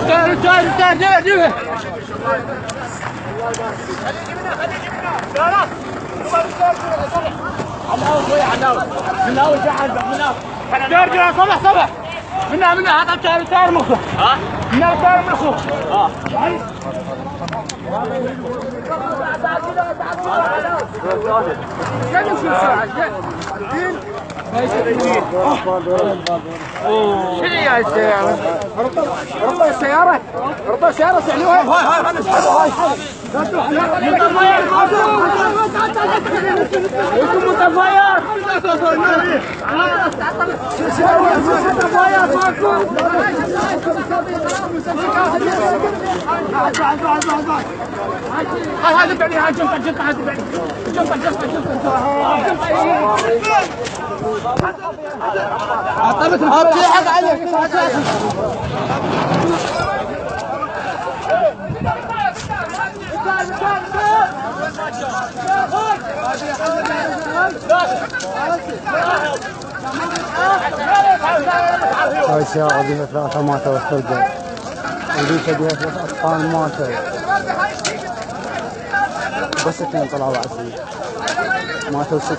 جيبه صبح منها هذا التاير مخه ها منها التاير مخه شنو يا السيارة؟ ربط السيارة سعلوها هاي هذا بعدين هاي جنطة هذا بعدين جنطة عطبت هاتي حق عليك هاي السيارة بيها 3 ماتوا واسترجعوا وليشة بيها 3 أطفال ماتوا بس 2 طلعوا عسير ماتوا 6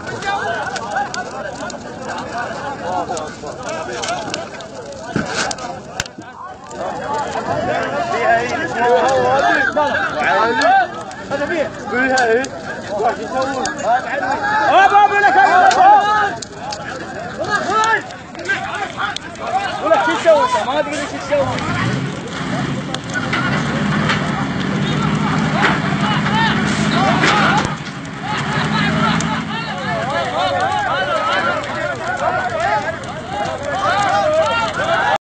هذا فيها ايه واش يسوون ولا شو تسوي ما ادري شو تسوي